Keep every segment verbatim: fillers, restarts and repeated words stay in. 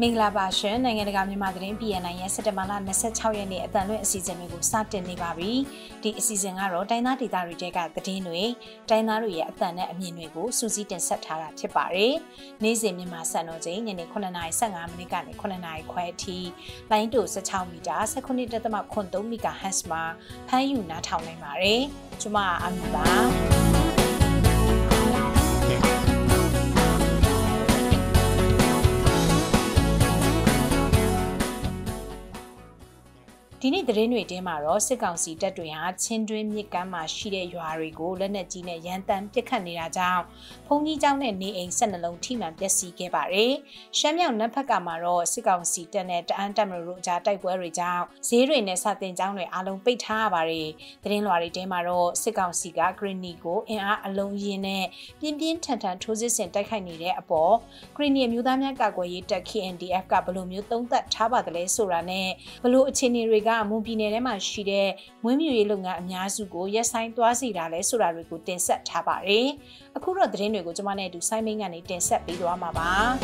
မင်္ဂလာပါရှင်နိုင်ငံတကာမြန်မာသတင်း P N I ရဲ့စက်တင်ဘာလ၂၆ရက်နေ့အတန်လွင့်အစီအစဉ်တွေကိုစတင်နေပါပြီဒီအစီအစဉ်ကတော့တိုင်းသားဒေသတွေကသတင်းတွေတိုင်းသားတွေရဲ့အတန်နဲ့အမြင်တွေကိုစူးစီးတင်ဆက်ထားတာဖြစ်ပါတယ်နေ့စဉ်မြန်မာစံတော်ချိန်ညနေ9:၁၅မိနစ်ကနေ9:နာရီခွဲအထိလိုင်းတို16မီတာ၁၉.၃မီဂါဟက်ဇ်မှာဖမ်းယူနားထောင်နိုင်ပါတယ်ကျွန်မအမီပါဒီနေ့သတင်းတွေတင်းမှာတော့စစ်ကောင်စီတပ်တွေဟာချင်းတွင်းမြစ်ကမ်းမှာရှိတဲ့ရွာတွေကိုလက်နက်ကြီးနဲ့ရန်တမ်းပစ်ခတ်နေတာကြောင့်ဘုံကြီးကျောင်းနဲ့နေအိမ်၁၂လုံးထိမှန်ပျက်စီးခဲ့ပါတယ်။ရှမ်းမြောက်နံဖက်ကမှာတော့စစ်ကောင်စီတပ်နဲ့တအန်းတပ်မတော်တို့ကြားတိုက်ပွဲတွေကြောင့်ဈေးတွေနဲ့စာတင်ကျောင်းတွေအလုံးပိတ်ထားရပါတယ်။သတင်းလွှာတွေတင်းမှာတော့စစ်ကောင်စီကဂရီနီကိုအင်အားအလုံးရင်းနဲ့ပြင်းပြင်းထန်ထန်ထိုးစစ်ဆင်တိုက်ခိုက်နေတဲ့အပေါ်ဂရီနီအမျိုးသားများကာကွယ်ရေးတပ် K N D F ကဘယ်လိုမျိုးသုံးသပ်ထားပါသလဲဆိုတာနဲ့ဘယ်လိုအခြေအနေတွေကမွန်ပြည်နယ်ထဲမှာရှိတဲ့မွေးမြူရေးလုပ်ငန်းအများစုကိုရပ်ဆိုင်းသွားစေတာလဲဆိုတာတွေကိုတင်ဆက်ထားပါတယ်။အခုတော့သတင်းတွေကိုကျွန်မနဲ့အတူဆိုင်းမင်းကနေတင်ဆက်ပေးသွားမှာပါ။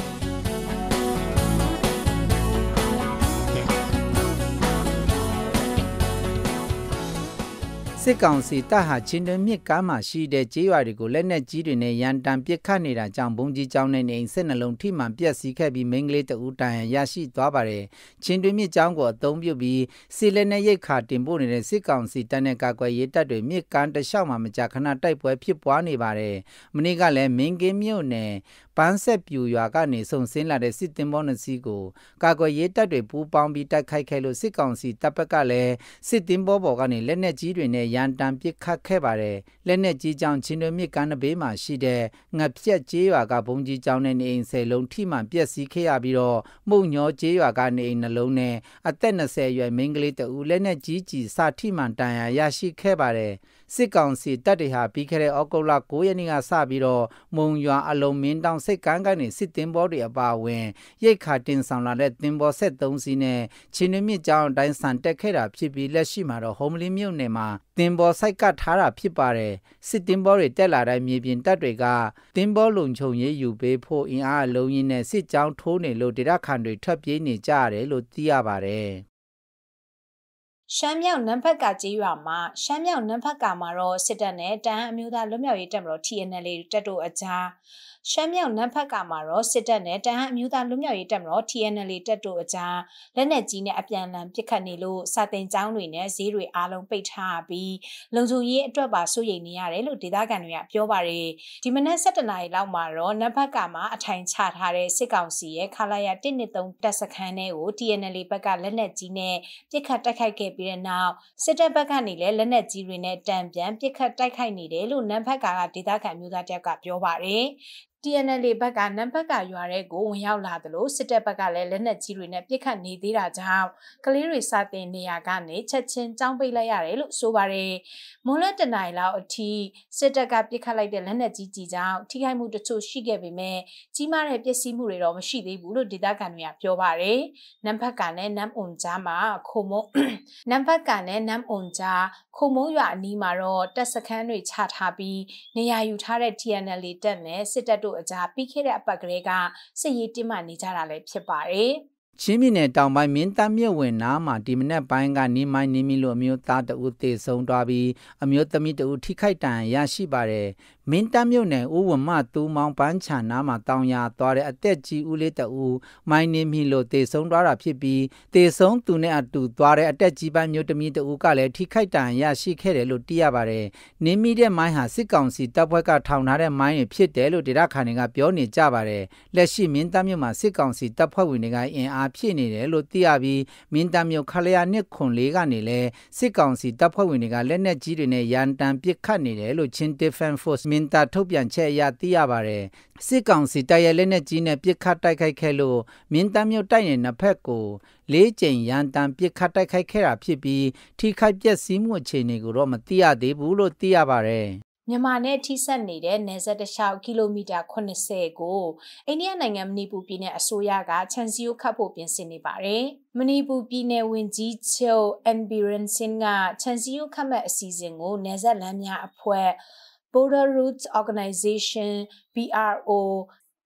စစ်ကောင်စီတပ်ဟာချင်းတွင်းမြစ်ကမ်းမှာရှိတဲ့ကျေးရွာတွေကိုလက်နက်ကြီးတွေနဲ့ရန်တမ်းပစ်ခတ်နေတာကြောင့်ဘုံကြီးကျောင်းနဲ့နေအိမ်၁၂လုံးထိမှန်ပျက်စီးခဲ့ပြီးမိန်းကလေးတဦးတန်ရရှိသွားပါတယ်။ချင်းတွင်းမြစ်ကျောင်းကိုအသုံးပြုပြီးစီလက်နဲ့ရိတ်ခါတင်ပို့နေတဲ့စစ်ကောင်စီတပ်နဲ့ကာကွယ်ရေးတပ်တွေမြစ်ကမ်းတစ်လျှောက်မှာမကြာခဏတိုက်ပွဲဖြစ်ပွားနေပါတယ်။မနေ့ကလည်းမင်းကင်းမြို့နယ်ပန်းဆက်ပြူရွာကနေစုံစင်းလာတဲ့စစ်တင်ဘောနှစီကိုကာကွယ်ရေးတပ်တွေပူးပေါင်းပြီးတိုက်ခိုက်ခဲ့လို့စစ်ကောင်စီတပ်ဘက်ကလည်းစစ်တင်ဘောပေါ်ကနေလက်နက်ကြီးတွေနဲ့ရန်တမ်းပစ်ခတ်ခဲ့ပါတယ်လက်နက်ကြီးကြောင့်ချင်းတွင်းမြစ်ကမ်းဘေးမှာရှိတဲ့ငပြက်ကျေးရွာကဘုံကြီးကျောင်းနဲ့နေအိမ်၁၀လုံးထိမှန်ပျက်စီးခဲ့ရပြီးတော့မှုံညောကျေးရွာကနေအိမ်နှလုံးနဲ့အသက်၂၀အရွယ်မိန်းကလေးတဦးလက်နက်ကြီးကြီးစထိမှန်တန်ရာရရှိခဲ့ပါတယ်စစ်ကောင်စီတပ်တွေဟာပြီးခဲ့တဲ့ဩဂုတ်လ၉ရက်နေ့ကစပြီးတော့မုံရွာအလုံးမင်းတောင်စိတ်ကမ်းကနေစစ်တင်ဘောတွေအပါအဝင်ရိတ်ခါတင်ဆောင်လာတဲ့တင်ဘောဆက်သုံးစီးနဲ့ချင်းတွင်းမြစ်ကျောင်းအတိုင်းဆန်တက်ခဲ့တာဖြစ်ပြီးလက်ရှိမှာတော့ဟုံးမလင်းမြို့နယ်မှာတင်ဘောဆိုင်ကထားတာဖြစ်ပါတယ်စစ်တင်ဘောတွေတက်လာတဲ့မြေပြင်တပ်တွေကတင်ဘောလုံခြုံရေးယူပေးဖို့အင်အားအလုံးရင်းနဲ့စစ်ကြောင်းထိုးနေလို့ဒေသခံတွေထွက်ပြေးနေကြရတယ်လို့သိရပါတယ်ရှမ်းမြောက်နံဖက်ကကြေးရွာမှာရှမ်းမြောက်နံဖက်ကမှာတော့စစ်တပ်နဲ့တန်းအမျိုးသားလွတ်မြောက်ရေးတပ်မတော် T N L A တပ်တို့အကြားရှမ်းမြောက်နံဖက်ကမှာတော့စစ်တပ်နဲ့တန်းအမျိုးသားလွတ်မြောက်ရေးတပ်မတော် T N L A တပ်တို့အကြားလက်နက်ကြီးနဲ့အပြန်အလှန်ပစ်ခတ်နေလို့စာတင်ကျောင်းတွေနဲ့ဈေးတွေအားလုံးပိတ်ထားပြီးလုံခြုံရေးအတွက်ပါစိုးရိမ်နေရတယ်လို့ဒေသခံတွေကပြောပါတယ်ဒီမနက်၁၁နာရီလောက်မှာတော့နံဖက်ကမှာအထိုင်ချထားတဲ့စစ်ကောင်စီရဲ့ခလာရ၁၂၃တပ်စခန်းတွေကို T N L A ဘက်ကလက်နက်ကြီးနဲ့ပစ်ခတ်တိုက်ခိုက်ခဲ့ပြီးတဲ့နောက်စစ်တပ်ဘက်ကနေလည်းလက်နက်ကြီးတွေနဲ့တံပြန်ပစ်ခတ်တိုက်ခိုက်နေတယ်လို့နံဖက်ကကဒေသခံမျိုးသားတယောက်ကပြောပါတယ်T N L A ဘက်ကနံဖက်ကရွာတဲ့ကိုဝင်ရောက်လာသလိုစစ်တပ်ဘက်ကလည်းလက်နက်ကြီးတွေနဲ့ပစ်ခတ်နေသေးတာကြောင့်ကလေးတွေစတင်နေရကနေချက်ချင်းကြောင်းပိတ်လိုက်ရတယ်လို့ဆိုပါတယ်။မွန်းလတနင်္လာရီလောက်အထိစစ်တပ်ကပစ်ခတ်လိုက်တဲ့လက်နက်ကြီးကြီးကြောင့်ထိခိုက်မှုတချို့ရှိခဲ့ပေမဲ့ကြီးမားတဲ့ပျက်စီးမှုတွေတော့မရှိသေးဘူးလို့ဒေသခံတွေကပြောပါတယ်။နံဖက်ကနဲ့နမ်အွန်ကြားမှာခုံမုံနံဖက်ကနဲ့နမ်အွန်ကြားခုံမုံရွာအနီးမှာတော့တပ်စခန်းတွေချထားပြီးနေရာယူထားတဲ့ T N L A တပ်နဲ့စစ်တပ်တို့အကြားပြီးခဲ့တဲ့အပတ်ကလေးကစစ်ရေးတင်းမာနေကြတာလည်းဖြစ်ပါတယ်။ချင်းပြည်နယ်တောင်ပိုင်းမင်းတပ်မြို့ဝင်နားမှာဒီမနက်ပိုင်းကနေမိုင်းနေမီလို့အမျိုးသားတဦးသေဆုံးသွားပြီးအမျိုးသမီးတဦးထိခိုက်ဒဏ်ရာရရှိပါတယ်။မင်းတပ်မြို့နယ်ဦးဝမတူမောင်ပန်းချာနားမှာတောင်ရသွားတဲ့အသက်ကြီးဦးလေးတဦးမိုင်းနေမီလို့သေဆုံးသွားတာဖြစ်ပြီးသေဆုံးသူနဲ့အတူသွားတဲ့အသက်ကြီးပိုင်းမျိုးသမီးတဦးကလည်းထိခိုက်ဒဏ်ရာရရှိခဲ့တယ်လို့သိရပါတယ်။နေမီတဲ့မိုင်းဟာစစ်ကောင်စီတပ်ဖွဲ့ကထောင်ထားတဲ့မိုင်းတွေဖြစ်တယ်လို့ဒေသခံတွေကပြောနေကြပါတယ်။လက်ရှိမင်းတပ်မြို့မှာစစ်ကောင်စီတပ်ဖွဲ့ဝင်တွေကအင်အားဖြစ်နေတယ်လို့သိရပြီးမင်းတပ်မြို့ခလရနှစ်ခွန်လေးကနေလဲစစ်ကောင်စီတပ်ဖွဲ့ဝင်တွေကလက်နက်ကြီးတွေနဲ့ရန်တမ်းပစ်ခတ်နေတယ်လို့ချင်း Defense Force မင်းတပ်ထုတ်ပြန်ချက်အရသိရပါတယ်စစ်ကောင်စီတပ်ရဲ့လက်နက်ကြီးနဲ့ပစ်ခတ်တိုက်ခိုက်ခဲ့လို့မင်းတပ်မြို့တိုက်နယ်နှစ်ဖက်ကိုလေးကြိမ်ရန်တမ်းပစ်ခတ်တိုက်ခိုက်ခဲ့တာဖြစ်ပြီးထိခိုက်ပျက်စီးမှုအခြေအနေကိုတော့မသိရသေးဘူးလို့သိရပါတယ်မြန်မာနဲ့ထိစပ်နေတဲ့နယ်စပ်တစ်လျှောက်ကီလိုမီတာ၇၀ကိုအိန္ဒိယနိုင်ငံမဏိပူပြည်နယ်အစိုးရကခြံစည်းရိုးခတ်ဖို့ပြင်ဆင်နေပါတယ်။မဏိပူပြည်နယ်ဝန်ကြီးချုပ်အန်ဘီရန်စင်ကခြံစည်းရိုးခတ်မဲ့အစီအစဉ်ကိုနယ်စပ်လမ်းများအဖွဲ့ Border Routes Organization B R O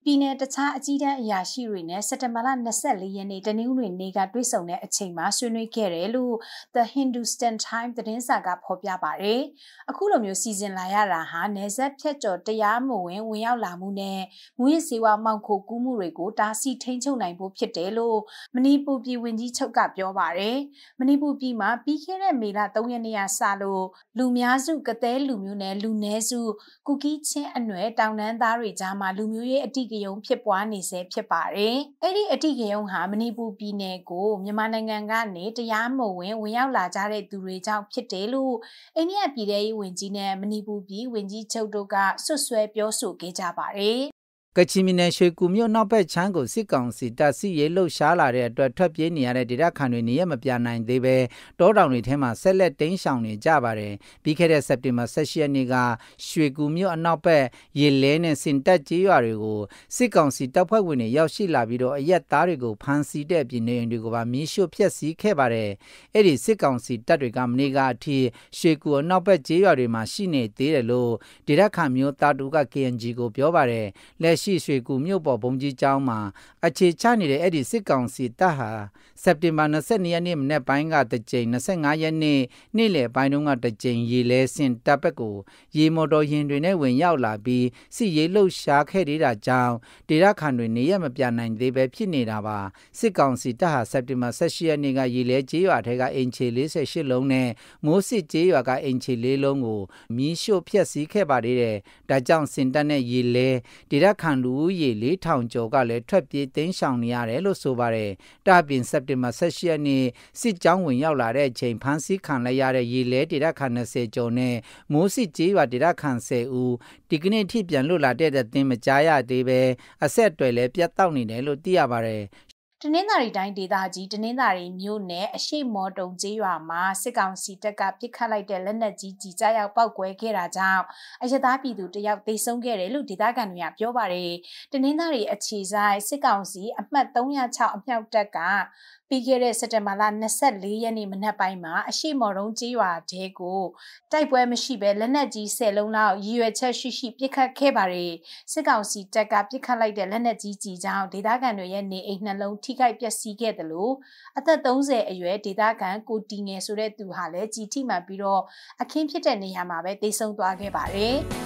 ပြည်နယ်တခြားအကြီးတန်းအရာရှိတွေနဲ့စက်တင်ဘာလ၂၄ရက်နေ့တနင်္ဂနွေနေ့ကတွေ့ဆုံတဲ့အချိန်မှာဆွေးနွေးခဲ့တယ်လို့ The Hindustan Times သတင်းစာကဖော်ပြပါတယ်။အခုလိုမျိုးစီစဉ်လာရတာဟာနယ်စပ်ဖြတ်ကျော်တရားမဝင်ဝင်ရောက်လာမှုနဲ့မူရစ်စေဝါမှောင်ခိုကူးမှုတွေကိုတားဆီးထိန်းချုပ်နိုင်ဖို့ဖြစ်တယ်လို့မဏိပူပြည်ဝန်ကြီးချုပ်ကပြောပါတယ်။မဏိပူပြည်မှာပြီးခဲ့တဲ့မေလ၃ရက်နေ့ကစလို့လူများစုကသဲလူမျိုးနဲ့လူနည်းစုကူကီးချင်းအနွယ်တောင်တန်းသားတွေကြားမှာလူမျိုးရေးအတိအကျုံဖြစ်ပွားနေစေဖြစ်ပါတယ်။အဲ့ဒီအတိအကျုံဟာမဏိပူပြည်နယ်ကိုမြန်မာနိုင်ငံကနေတရားမဝင်ဝင်ရောက်လာကြတဲ့သူတွေကြောင့်ဖြစ်တယ်လို့အိန္ဒိယပြည်ထောင်စုဝန်ကြီးနဲ့မဏိပူပြည်ဝန်ကြီးချုပ်တို့ကဆွဆွဲပြောဆိုခဲ့ကြပါတယ်။ကချင်ပြည်နယ်ရွှေကူမြို့နောက်ဘက်ချမ်းကိုစစ်ကောင်စီတပ်စီရေးလှုပ်ရှားလာတဲ့အတွက်ထွက်ပြေးနေရတဲ့ဒေသခံတွေနေရမပြနိုင်သေးပဲတောတောင်တွေထဲမှာဆက်လက်တိမ်းရှောင်နေကြပါတယ်။ပြီးခဲ့တဲ့စက်တင်ဘာ၁၈ရက်နေ့ကရွှေကူမြို့အနောက်ဘက်ရေလဲနဲ့စင်တက်ကျေးရွာတွေကိုစစ်ကောင်စီတပ်ဖွဲ့ဝင်တွေရောက်ရှိလာပြီးတော့အရက်သားတွေကိုဖမ်းဆီးတဲ့ပြည်နေအိမ်တွေကိုပါမီးရှို့ဖျက်ဆီးခဲ့ပါတယ်။အဲ့ဒီစစ်ကောင်စီတပ်တွေကမနေ့ကအထိရွှေကူအနောက်ဘက်ကျေးရွာတွေမှာရှိနေသေးတယ်လို့ဒေသခံမျိုးသားတူက K N G ကိုပြောပါတယ်။လက်ရှိရွှေကူမြို့ပေါ်ဘုံကြီးကျောင်းမှာအခြေချနေတဲ့အဲ့ဒီစစ်ကောင်စီတပ်ဟာစက်တင်ဘာ၂၂ရက်နေ့မနေ့ပိုင်းကတစ်ကြိမ်၂၅ရက်နေ့နေ့လယ်ပိုင်းတုန်းကတစ်ကြိမ်ရေလဲစင်တပ်ဘက်ကိုရေမော်တော်ယာဉ်တွေနဲ့ဝင်ရောက်လာပြီးစစ်ရေးလှုပ်ရှားခဲ့တာကြောင့်ဒေသခံတွေနေရမပြနိုင်သေးပဲဖြစ်နေတာပါစစ်ကောင်စီတပ်ဟာစက်တင်ဘာ၁၈ရက်နေ့ကရေလဲကျေးရွာထဲကအင်ချီ၄၈လုံးနဲ့မိုးစစ်ကျေးရွာကအင်ချီ၄လုံးကိုမီးရှို့ဖျက်ဆီးခဲ့ပါသေးတယ်ဒါကြောင့်စင်တပ်နဲ့ရေလဲဒေသခံလူဦးရေလေးထောင်ကျော်ကလည်းထွက်ပြေးတိမ်းရှောင်နေရတယ်လို့ဆိုပါတယ်။ဒါပြင်စက်တင်ဘာ၁၈ရက်နေ့စစ်ကြောင်းဝင်ရောက်လာတဲ့အချိန်ဖမ်းဆီးခံလိုက်ရတဲ့ရေလဲဒေသခံ၂၀ကျော်နဲ့မိုးစစ်ကျေးရွာဒေသခံ၁၀ဦးဒီကနေ့ထိပြန်လွတ်လာတဲ့တဲ့တင်မကြားရသေးပဲအဆက်အသွယ်လည်းပြတ်တောက်နေတယ်လို့သိရပါတယ်။တနင်္သာရီတိုင်းဒေသကြီးတနင်္သာရီမြို့နယ်အရှိမော်တုံကျေးရွာမှာစစ်ကောင်စီတပ်ကပစ်ခတ်လိုက်တဲ့လက်နက်ကြီးကြီးကြားရောက်ပောက်ကွဲခဲ့တာကြောင့်အရသားပြည်သူတယောက်သေဆုံးခဲ့တယ်လို့ဒေသခံတွေကပြောပါတယ်။တနင်္သာရီအခြေဆိုင်စစ်ကောင်စီအမှတ်၃၀၆အမြောက်တပ်ကပြီးခဲ့တဲ့စက်တင်ဘာလ၂၄ရက်နေ့မနက်ပိုင်းမှာအရှိမော်တုံကျေးရွာတဲကိုတိုက်ပွဲမရှိဘဲလက်နက်ကြီး၁၀လုံးလောက်ရည်ရွယ်ချက်ရှိရှိပစ်ခတ်ခဲ့ပါတယ်။စစ်ကောင်စီတပ်ကပစ်ခတ်လိုက်တဲ့လက်နက်ကြီးကြီးကြောင့်ဒေသခံတွေရဲ့နေအိမ်နှလုံးထိခိုက်ပျက်စီးခဲ့တယ်လို့အသက်၃၀အရွယ်ဒေသခံကိုတီငယ်ဆိုတဲ့သူဟာလည်းကြီးထိမှန်ပြီးတော့အခင်းဖြစ်တဲ့နေရာမှာပဲသေဆုံးသွားခဲ့ပါတယ်။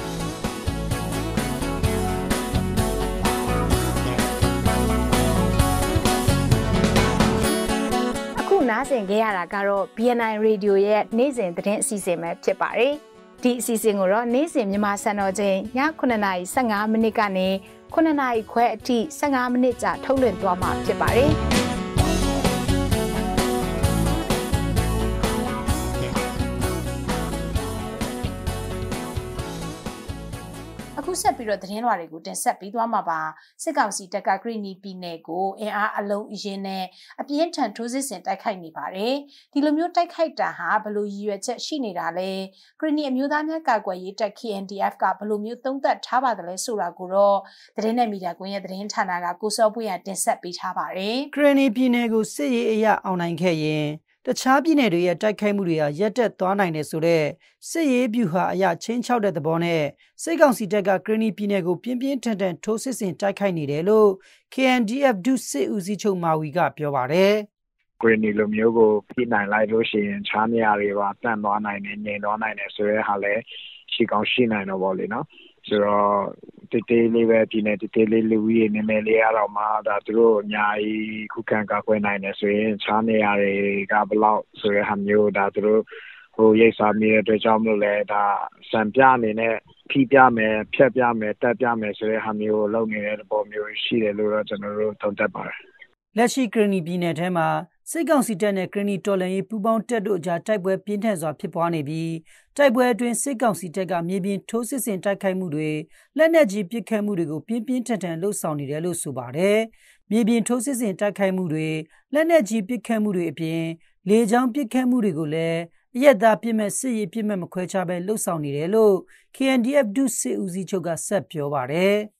နားဆင်ခဲ့ရတာကတော့ B N I Radio ရဲ့နေ့စဉ်သတင်းအစီအစဉ်ပဲဖြစ်ပါတယ်။ဒီအစီအစဉ်ကိုတော့နေ့စဉ်မြန်မာစံတော်ချိန်ညခုနှစ်နာရီ၁၅မိနစ်ကနေခုနှစ်နာရီခွဲအထိ၁၅မိနစ်ကြာထုတ်လွှင့်သွားမှာဖြစ်ပါတယ်။အခုဆက်ပြီးတော့သတင်းလွှာတွေကိုတင်ဆက်ပြီးသွားမှာပါစစ်ကောင်စီတပ်ကဂရိနီပြည်နယ်ကိုအင်အားအလုံးအရင်နဲ့အပြင်းထန်ထိုးစစ်ဆင်တိုက်ခိုက်နေပါတယ်ဒီလိုမျိုးတိုက်ခိုက်တာဟာဘလို့ရည်ရွယ်ချက်ရှိနေတာလဲဂရိနီအမျိုးသားများကာကွယ်ရေးတပ် K N D F ကဘလို့မျိုးသုံးသပ်ထားပါတယ်လဲဆိုတာကိုတော့သတင်းနဲ့မီဒီယာကွန်ရဲ့သတင်းဌာနကကိုစောပွေးရတင်ဆက်ပေးထားပါတယ်ဂရိနီပြည်နယ်ကိုစစ်ရေးအရအောင်နိုင်ခဲ့ရင်တခြားပြည်နယ်တွေရဲ့တိုက်ခိုက်မှုတွေဟာရက်တက်သွားနိုင်တယ်ဆိုတော့စစ်ရေးဗျူဟာအရချင်းချောက်တဲ့သဘောနဲ့စစ်ကောင်စီတပ်ကဂရနီပြည်နယ်ကိုပြင်းပြင်းထန်ထန်ထိုးစစ်ဆင်တိုက်ခိုက်နေတယ်လို့ K N D F ဒုစစ်ဦးစီးချုပ်မာဝီကပြောပါတယ်။ဂရနီလိုမျိုးကိုပြည်နိုင်လိုက်လို့ရှိရင်ခြားနေရာတွေပါတန့်သွားနိုင်တယ်ငြိမ်သွားနိုင်တယ်ဆိုရဲဟာလည်းရှိကောင်းရှိနိုင်တော့ပေါ့လေနော်။ဆိုတော့တေးသေးလေးပဲပြည်နယ်တေးသေးလေးလူကြီးနည်းနည်းလေးရတော့မှဒါသူတို့အများကြီးခုခံကာကွယ်နိုင်တယ်ဆိုရင်ခြားနေရာတွေကဘလောက်ဆိုရဟာမျိုးဒါသူတို့ဟိုရိတ်စားမိတဲ့အတွက်ကြောင့်မလို့လဲဒါစံပြအနေနဲ့ဖိပြမယ်ဖြတ်ပြမယ်တက်ပြမယ်ဆိုတဲ့ဟာမျိုးလုပ်နေတဲ့ပုံမျိုးရှိတယ်လို့တော့ကျွန်တော်တို့သုံးသပ်ပါတယ်လက်ရှိဂရနီပြည်နယ်ထဲမှာစစ်ကောင်စီတပ်နဲ့ဂရနီတော်လှန်ရေးပူးပေါင်းတပ်တို့အကြားတိုက်ပွဲပြင်းထန်စွာဖြစ်ပွားနေပြီးတိုက်ပွဲအတွင်းစစ်ကောင်စီတပ်ကမြေပြင်ထိုးစစ်ဆင်တိုက်ခိုက်မှုတွေလက်နက်ကြီးပစ်ခတ်မှုတွေကိုပြင်းပြင်းထန်ထန်လှုပ်ဆောင်နေတယ်လို့ဆိုပါတယ်။မြေပြင်ထိုးစစ်ဆင်တိုက်ခိုက်မှုတွေလက်နက်ကြီးပစ်ခတ်မှုတွေအပြင်လေကြောင်းပစ်ခတ်မှုတွေကိုလည်းအရက်သားပြစ်မဲ့စစ်ရေးပြစ်မဲ့မခွဲခြားပဲလှုပ်ဆောင်နေတယ်လို့ K N D F ဒုစစ်ဦးစီးချုပ်ကဆက်ပြောပါတယ်။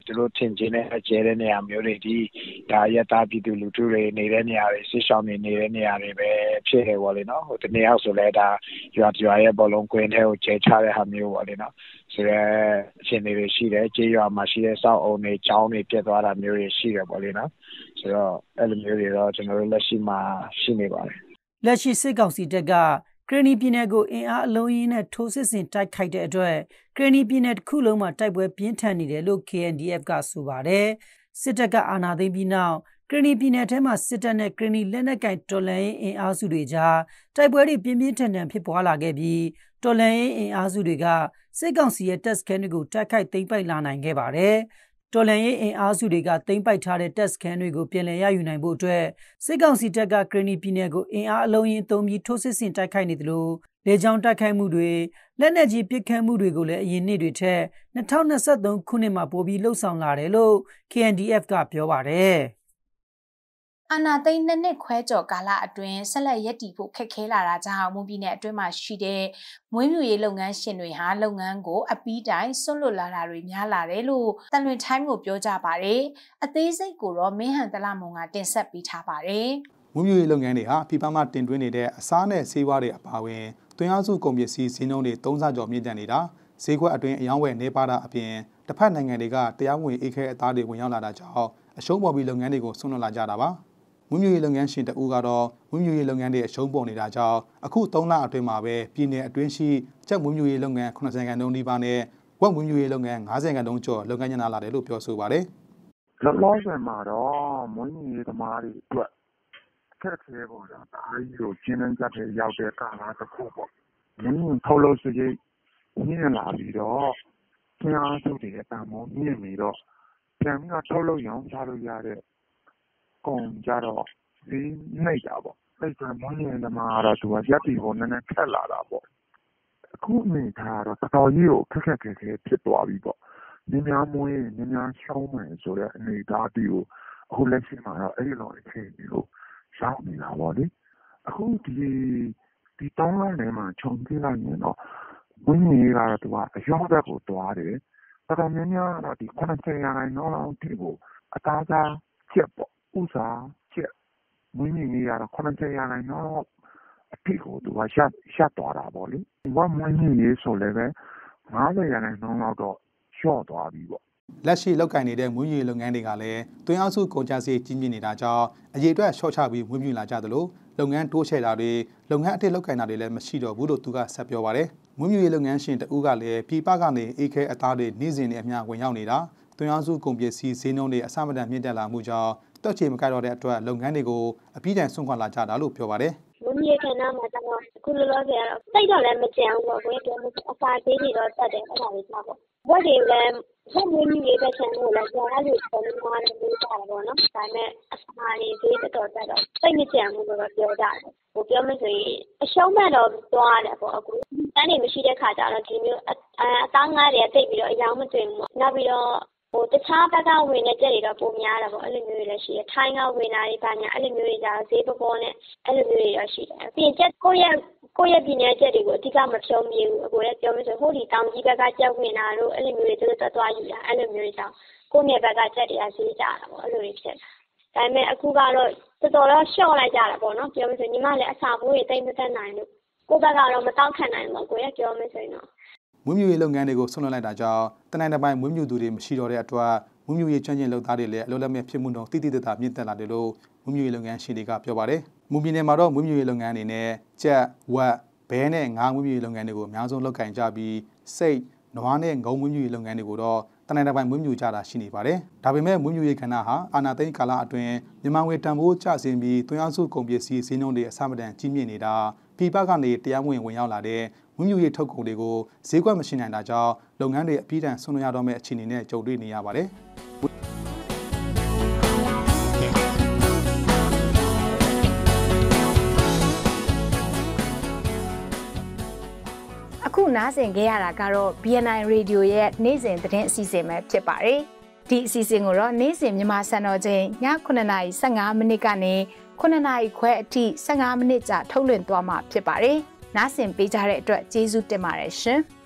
သူတို့ထင်ကျင်းတဲ့အကျဲတဲ့နေရာမျိုးတွေဒီဒါရတာပြည်သူလူထုတွေနေတဲ့နေရာတွေစစ်ဆောင်နေနေတဲ့နေရာတွေပဲဖြစ်တယ်ပေါ့လေနော်ဟိုတနေ့အောင်ဆိုလဲဒါရွာရွာရဲ့ဘောလုံးကွင်းထဲကိုကျဲချတဲ့ဟာမျိုးပေါ့လေနော်ဆိုတော့အရှင်တွေရှိတယ်ကြေးရွာမှာရှိတဲ့စောက်အုံတွေကျောင်းတွေပြတ်သွားတာမျိုးတွေရှိတယ်ပေါ့လေနော်ဆိုတော့အဲ့လိုမျိုးတွေတော့ကျွန်တော်တို့လက်ရှိမှာရှိနေပါတယ်လက်ရှိစစ်ကောင်စီတပ်ကကရနီပြည်နယ်ကိုအင်အားအလုံးရင်းနဲ့ထိုးစစ်ဆင်တိုက်ခိုက်တဲ့အတွက်ကရနီပြည်နယ်တစ်ခုလုံးမှာတိုက်ပွဲပြင်းထန်နေတယ်လို့ K N D F ကဆိုပါတယ်စစ်တပ်ကအာဏာသိမ်းပြီးနောက်ကရနီပြည်နယ်ထဲမှာစစ်တပ်နဲ့ကရနီလက်နက်ကင်တော်လှန်ရေးအင်အားစုတွေကြားတိုက်ပွဲတွေပြင်းပြင်းထန်ထန်ဖြစ်ပွားလာခဲ့ပြီးတော်လှန်ရေးအင်အားစုတွေကစစ်ကောင်စီရဲ့တပ်စခန်းတွေကိုတိုက်ခိုက်သိမ်းပိုက်လာနိုင်ခဲ့ပါတယ်တော်လန်ရေးအင်အားစုတွေကသိမ်းပိုက်ထားတဲ့တပ်စခန်းတွေကိုပြန်လည်ရယူနိုင်ဖို့အတွက်စစ်ကောင်စီတပ်ကကရနီပြည်နယ်ကိုအင်အားအလုံးရင်းသုံးပြီးထိုးစစ်ဆင်တိုက်ခိုက်နေတယ်လို့လေကြောင်းတိုက်ခိုက်မှုတွေလက်နက်ကြီးပစ်ခတ်မှုတွေကိုလည်းအရင်နှစ်တွေထက်၂၀၂၃ခုနှစ်မှာပိုပြီးလှုပ်ဆောင်လာတယ်လို့ K N D F ကပြောပါတယ်အာနာသိန်းနှစ်နှစ်ခွဲကျော်ကာလအတွင်းဆက်လက်ရည်တည်ဖို့ခက်ခဲလာတာကြောင့်မွန်ပြည်နယ်အတွင်းမှာရှိတဲ့မွေးမြူရေးလုပ်ငန်းရှင်တွေဟာလုပ်ငန်းကိုအပီးတိုင်းဆွတ်လွတ်လာတာတွေများလာတယ်လို့တန်လွင်ထိုင်းကိုပြောကြပါတယ်။အသေးစိတ်ကိုတော့မင်းဟန်တလမုံကတင်ဆက်ပေးထားပါတယ်။မွေးမြူရေးလုပ်ငန်းတွေဟာပြည်ပမှာတင်သွင်းနေတဲ့အစားနဲ့ဆေးဝါးတွေအပါအဝင်သွင်းအားစုကုန်ပစ္စည်းဈေးနှုန်းတွေသုံးဆကျော်မြင့်တက်နေတာဈေးကွက်အတွင်းအယောင်းဝယ်နေပါတာအပြင်တစ်ဖက်နိုင်ငံတွေကတရားဝင်အေးခဲအသားတွေဝင်ရောက်လာတာကြောင့်အရှုံးပေါ်ပြီးလုပ်ငန်းတွေကိုဆွန့်လွတ်လာကြတာပါ။မွေးမြူရေးလုပ်ငန်းရှင်တဦးကတော့မွေးမြူရေးလုပ်ငန်းတွေအရှုံးပေါ်နေတာကြောင့်အခုသုံးလအတွင်းမှာပဲပြည်내အတွင်းရှိချက်မွေးမြူရေးလုပ်ငန်း80ခန်းတုံးဒီပါနဲ့ဝက်မွေးမြူရေးလုပ်ငန်း50ခန်းတုံးကျော်လုပ်ငန်းညနာလာတယ်လို့ပြောဆိုပါတယ်။လောလောဆယ်မှာတော့မွေးမြူရေးသမားတွေအတွက်ခက်ခဲပေါ်တာအားကြီးကိုကျင်းနှံချက်တွေရောက်တဲ့ကာလတစ်ခုပေါ့။မွေးမြူထုတ်လို့စရိတ်မြင့်လာပြီးတော့ကျင်းအားစုတွေအတမောမြင့်ပြီးတော့ပြန်ပြီးတော့ထုတ်လို့ရောင်းချလို့ရတဲ့ကုန်ကြတော့ဒီနှိပ်တာပေါ့အဲ့ဒါမွေးမြူသမားတော့သူကရက်တီကိုနည်းနည်းခက်လာတာပေါ့အခုအနေထားတော့တော်တော်ကြီးကိုခက်ခက်ခဲခဲဖြစ်သွားပြီပေါ့ညများမွေးညများရှောင်းမယ်ဆိုတဲ့အနေအထားတီကိုအခုလက်ရှိမှာတော့အဲ့ဒီလိုအခြေအနေကိုရှောင်းနေတာပေါ့လေအခုဒီဒီတောင်းလိုက်နေမှာခြုံပြလိုက်ရင်တော့မွေးမြူကတော့သူကအရောဘက်ကိုတွားတယ်တော်တော်များများတော့ဒီ80ရာခိုင်နှုန်းလောက်ဒီကိုအသားသားချက်ပေါ့ဥစားချက်မွေးမြူရေးရတော့80ရာခိုင်နှုန်းတော့အဖြစ်ကိုသူကရှက်ရှက်သွားတာပေါ့လေဒီကမွေးမြူရေးဆိုလည်းပဲ50ရာခိုင်နှုန်းလောက်တော့လျှော့သွားပြီပေါ့လက်ရှိလောက်ကင်နေတဲ့မွေးမြူရေးလုပ်ငန်းတွေကလည်းတွင်းအားစုကုန်ကျစရိတ်ကြီးမြင့်နေတာကြောင့်အရေးအတွက်လျှော့ချပြီးမွေးမြူလာကြသလိုလုပ်ငန်းတိုးချဲ့တာတွေလုပ်ငန်းအထစ်လောက်ကင်တာတွေလည်းမရှိတော့ဘူးလို့သူကဆက်ပြောပါတယ်မွေးမြူရေးလုပ်ငန်းရှင်တဦးကလည်းပြည်ပကနေအေးခဲအသားတွေနေ့စဉ်နဲ့အမျှဝင်ရောက်နေတာတွင်းအားစုကုန်ပစ္စည်းဈေးနှုန်းတွေအဆမတန်မြင့်တက်လာမှုကြောင့်တွက်ချေမကိုက်တော့တဲ့အတွက်လုပ်ငန်းတွေကိုအပြီးတိုင်ဆွန့်ခွာလာကြတာလို့ပြောပါတယ်။မွေးမြူခန္ဓာမှာတော့အခုလောလောဆယ်ကတော့စိတ်တော့လည်းမကြံဘူးပေါ့ကွယ်ပြောလို့အစာသေးတွေတော့တက်တယ်အဲ့ဒါလေးကြောက်ပေါ့။ဘက်တွေလည်းဆက်မွေးမြူရေးတဲ့ချန်လို့လည်းကျွန်တော်အဲ့လိုပုံမှန်လေးလုပ်ကြတာပေါ့နော်။ဒါပေမဲ့အစာလေးသေးတော့တက်တော့စိတ်မကြံဘူးလို့ပြောကြတယ်။ဟိုပြောမလို့ဆိုရင်အရှုံးမဲ့တော့သွားတယ်ပေါ့အခု။တန်းနေမရှိတဲ့ခါကျတော့ဒီမျိုးအသားငါးတွေတိတ်ပြီးတော့အယောင်မတွေ့ဘူးပေါ့။နောက်ပြီးတော့ဟိုတခြားဘက်ကဝင်တဲ့ကြက်တွေတော့ပုံများတာပေါ့အဲ့လိုမျိုးတွေလည်းရှိတယ်ထိုင်းကဝင်လာတွေပါညာအဲ့လိုမျိုးတွေကြတော့ဈေးပေါ်ပေါ်နဲ့အဲ့လိုမျိုးတွေတော့ရှိတယ်ပြင်ကြက်ကိုယ့်ရဲ့ကိုယ့်ရဲ့ပြည်နယ်ကြက်တွေကိုအဓိကမဖြုံးပြဘူးအကိုလည်းပြောလို့ဆိုဟိုဒီတောင်ကြီးဘက်ကကြက်ဝင်လာတော့အဲ့လိုမျိုးတွေသူတို့တက်သွားယူတာအဲ့လိုမျိုးတွေကြောင့်ကိုယ့်နယ်ဘက်ကကြက်တွေကဈေးကြတာပေါ့အဲ့လိုတွေဖြစ်တာဒါပေမဲ့အခုကတော့တော်တော်တော့ရှော့လိုက်ကြတာပေါ့နော်ပြောလို့ဆိုညီမလည်းအစာဘိုးတွေတိတ်မတက်နိုင်လို့ကိုယ့်ဘက်ကတော့မတောက်ခံနိုင်ဘူးကိုယ့်ရဲ့ပြောလို့ဆိုရင်တော့မွေးမြူရေးလုပ်ငန်းတွေကိုဆွန့်လွတ်လိုက်တာကြောင့်တနိုင်တစ်ပိုင်းမွေးမြူသူတွေမရှိတော့တဲ့အတွက်မွေးမြူရေးကျွမ်းကျင်လုပ်သားတွေလည်းအလိုလက်မဲ့ဖြစ်မှုနှုန်းတိတိတတ်တာမြင့်တက်လာတယ်လို့မွေးမြူရေးလုပ်ငန်းရှင်တွေကပြောပါတယ်။မွန်ပြည်နယ်မှာတော့မွေးမြူရေးလုပ်ငန်းအနေနဲ့ကြက်ဝက်ဘဲနဲ့ငါးမွေးမြူရေးလုပ်ငန်းတွေကိုအများဆုံးလုပ်ကင်ကြပြီးစိတ်နွားနဲ့ငုံမွေးမြူရေးလုပ်ငန်းတွေကိုတော့တနိုင်တစ်ပိုင်းမွေးမြူကြတာရှိနေပါတယ်။ဒါပေမဲ့မွေးမြူရေးကဏ္ဍဟာအာဏာသိမ်းကာလအတွင်းမြန်မာငွေတန်ဖိုးကျဆင်းပြီးသွင်းအားစုကုန်ပစ္စည်းဈေးနှုန်းတွေအဆမတန်ကြီးမြင့်နေတာပြည်ပကနေတရားဝင်ဝင်ရောက်လာတဲ့မွေးမြူရေးထုတ်ကုန်တွေကိုဈေးကွက်မရှိနိုင်တာကြောင့်လုပ်ငန်းတွေအပြီးတိုင်ဆွန့်လွတ်ရတော့မယ့်အခြေအနေနဲ့ကြုံတွေ့နေရပါတယ်။အခုနားဆင်ခဲ့ရတာကတော့ B N I Radio ရဲ့နေ့စဉ်သတင်းအစီအစဉ်ပဲဖြစ်ပါတယ်။ဒီအစီအစဉ်ကိုတော့နေ့စဉ်မြန်မာစံတော်ချိန်ည9:15မိနစ်ကနေ9နာရီခွဲအထိ15မိနစ်ကြာထုတ်လွှင့်သွားမှာဖြစ်ပါတယ်။နားဆင်ပေးကြတဲ့အတွက်ကျေးဇူးတင်ပါတယ်ရှင်။